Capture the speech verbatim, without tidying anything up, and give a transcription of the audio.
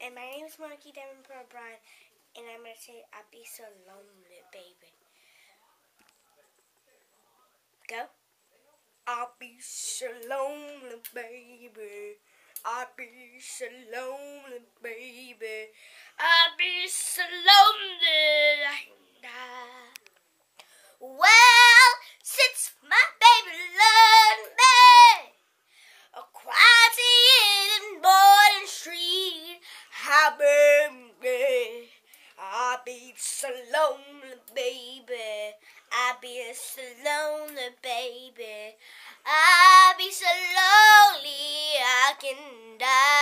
And my name is Marky Davenport Bryan, and I'm going to say, I be so lonely, baby. Go. I be so lonely, baby. I be so lonely, baby. I be so lonely. Well, since my baby loved me, a quiet in Borden Street, I be, I be so lonely, baby. I be so lonely, baby. I be so lonely, I can die.